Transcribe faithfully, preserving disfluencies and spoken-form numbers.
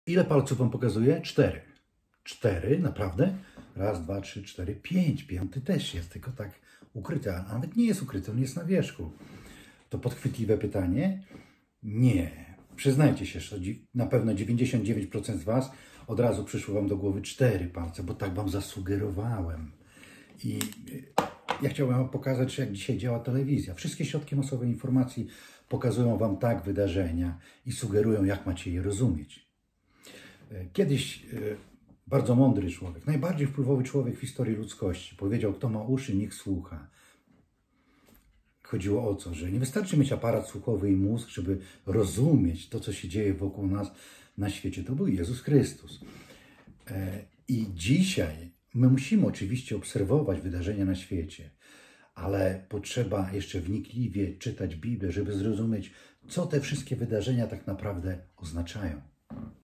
Ile palców wam pokazuje? Cztery. Cztery, naprawdę? Raz, dwa, trzy, cztery, pięć. Piąty też jest, tylko tak ukryty, a nawet nie jest ukryty, on jest na wierzchu. To podchwytliwe pytanie? Nie. Przyznajcie się, że na pewno dziewięćdziesiąt dziewięć procent z was od razu przyszło wam do głowy cztery palce, bo tak wam zasugerowałem. I ja chciałbym wam pokazać, jak dzisiaj działa telewizja. Wszystkie środki masowej informacji pokazują wam tak wydarzenia i sugerują, jak macie je rozumieć. Kiedyś bardzo mądry człowiek, najbardziej wpływowy człowiek w historii ludzkości powiedział, kto ma uszy, niech słucha. Chodziło o co, że nie wystarczy mieć aparat słuchowy i mózg, żeby rozumieć to, co się dzieje wokół nas na świecie. To był Jezus Chrystus. I dzisiaj my musimy oczywiście obserwować wydarzenia na świecie, ale potrzeba jeszcze wnikliwie czytać Biblię, żeby zrozumieć, co te wszystkie wydarzenia tak naprawdę oznaczają.